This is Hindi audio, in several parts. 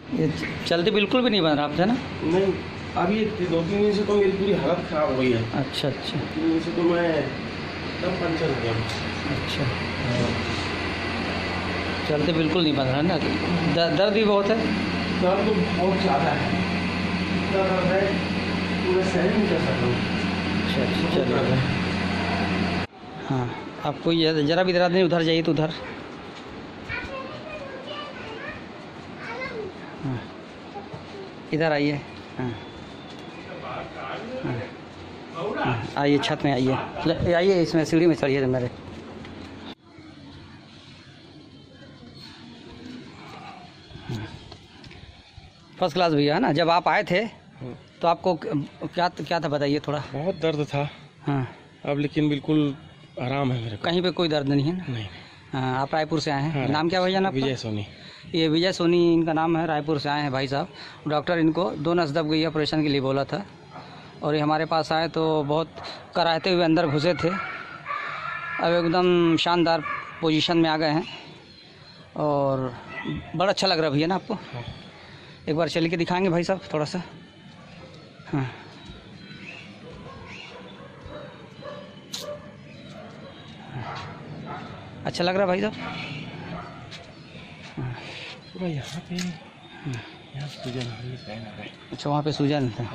ये चलते बिल्कुल भी नहीं बन रहा आपसे ना? नहीं, अभी 2-3 दिन से तो मेरी पूरी हालत ख़राब हो गई है। अच्छा अच्छा। 3 दिन से तो मैं एकदम पंचर हो गया। अच्छा, चलते बिल्कुल नहीं बन रहा ना? दर्द भी बहुत है? दर्द तो बहुत ज़्यादा है, इतना दर्द है कि मैं सहन नहीं कर सकता हूँ। अच्छा अच्छा, चलिए। हाँ, आपको ये ज़रा भी दर्द नहीं, उधर जाइए तो उधर। हाँ, इधर आइए। हाँ हाँ, आइए छत में आइए, आइए इसमें सीढ़ी में चढ़िए मेरे। फर्स्ट क्लास भैया है ना? जब आप आए थे तो आपको क्या क्या था बताइए थोड़ा। बहुत दर्द था। हाँ, अब लेकिन बिल्कुल आराम है मेरे को। कहीं पे कोई दर्द नहीं है ना? नहीं। हाँ, आप रायपुर से आए हैं? हाँ, नाम क्या भैया ना? विजय सोनी। ये विजय सोनी इनका नाम है, रायपुर से आए हैं भाई साहब। डॉक्टर इनको 2 नस दब गई ऑपरेशन के लिए बोला था, और ये हमारे पास आए तो बहुत कराहते हुए अंदर घुसे थे। अब एकदम शानदार पोजीशन में आ गए हैं और बड़ा अच्छा लग रहा है भैया ना आपको? हाँ। एक बार चल के दिखाएंगे भाई साहब थोड़ा सा? हाँ, अच्छा लग रहा है भाई साहब? पूरा यहाँ पे, यहाँ सूजन है। अच्छा, वहाँ पे सूजन था।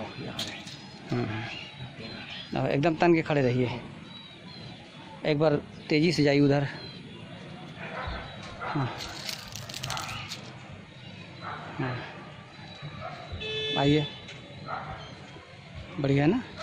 एकदम तन के खड़े रहिए, एक बार तेज़ी से जाइए उधर। हाँ हाँ, आइए, बढ़िया है ना?